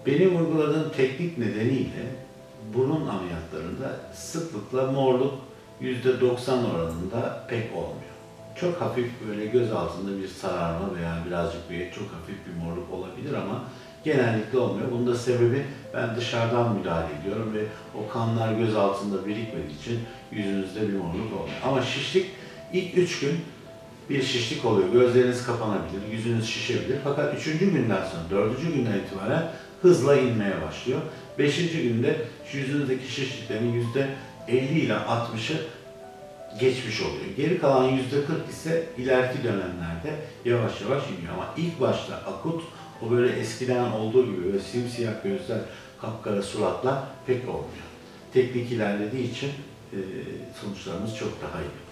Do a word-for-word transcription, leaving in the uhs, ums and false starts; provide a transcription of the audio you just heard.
Benim uyguladığım teknik nedeniyle burun ameliyatlarında sıklıkla morluk yüzde doksan oranında pek olmuyor. Çok hafif böyle göz altında bir sararma veya birazcık bir çok hafif bir morluk olabilir ama genellikle olmuyor. Bunun da sebebi ben dışarıdan müdahale ediyorum ve o kanlar göz altında birikmediği için yüzünüzde bir morluk olmuyor. Ama şişlik ilk üç gün bir şişlik oluyor. Gözleriniz kapanabilir, yüzünüz şişebilir. Fakat üçüncü günden sonra, dördüncü günden itibaren hızla inmeye başlıyor. Beşinci günde yüzünüzdeki şişliklerin yüzde elli ile altmışı geçmiş oluyor. Geri kalan yüzde kırk ise ileriki dönemlerde yavaş yavaş iniyor. Ama ilk başta akut, o böyle eskiden olduğu gibi böyle simsiyah gözler, kapkara suratla pek olmuyor. Teknik ilerlediği için sonuçlarımız çok daha iyi.